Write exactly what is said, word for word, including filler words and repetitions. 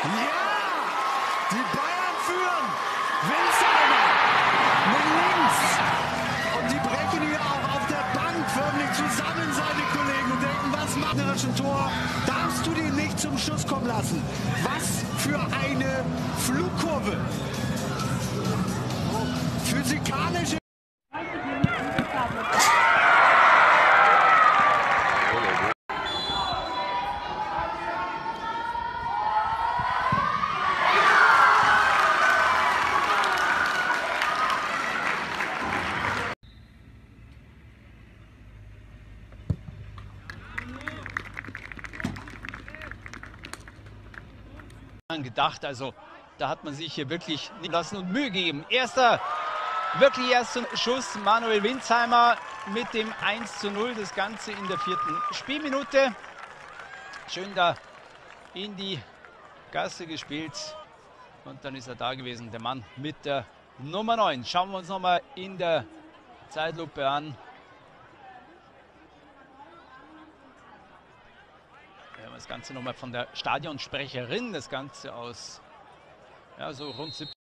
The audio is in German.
Ja! Die Bayern führen! Winsheimer mit links! Und die brechen hier auch auf der Bank förmlich zusammen, seine Kollegen, und denken, was macht der schon Tor? Darfst du den nicht zum Schuss kommen lassen? Was für eine Flugkurve! Physikalische. Gedacht, also da hat man sich hier wirklich nicht lassen und Mühe gegeben. Erster, wirklich erster Schuss, Manuel Winsheimer mit dem eins zu null, das Ganze in der vierten Spielminute. Schön da in die Gasse gespielt und dann ist er da gewesen, der Mann mit der Nummer neun. Schauen wir uns nochmal in der Zeitlupe an. Das Ganze nochmal von der Stadionsprecherin, das Ganze aus ja, so rund siebzehn